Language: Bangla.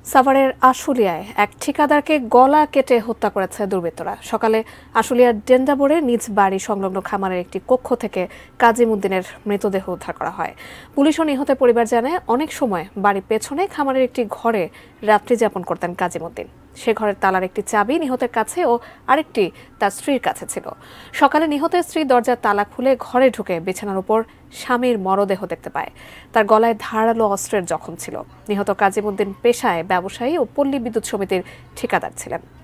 সাভারের আশুলিয়ায় এক ঠিকাদারকে গলা কেটে হত্যা করেছে দুর্বৃত্তরা। সকালে আশুলিয়ার ডেন্ডাবোরে নিজ বাড়ি সংলগ্ন খামারের একটি কক্ষ থেকে কাজিমউদ্দিনের মৃতদেহ উদ্ধার করা হয়। পুলিশ ও নিহতের পরিবার জানায়, অনেক সময় বাড়ির পেছনে খামারের একটি ঘরে রাত্রি যাপন করতেন কাজিমউদ্দিন। সে ঘরের তালার একটি চাবি নিহতের কাছে ও আরেকটি তার স্ত্রীর কাছে ছিল। সকালে নিহতের স্ত্রী দরজার তালা খুলে ঘরে ঢুকে বিছানার উপর স্বামীর মরদেহ দেখতে পায়। তার গলায় ধারালো অস্ত্রের জখম ছিল। নিহত কাজিমউদ্দিন পেশায় ব্যবসায়ী ও পল্লী বিদ্যুৎ সমিতির ঠিকাদার ছিলেন।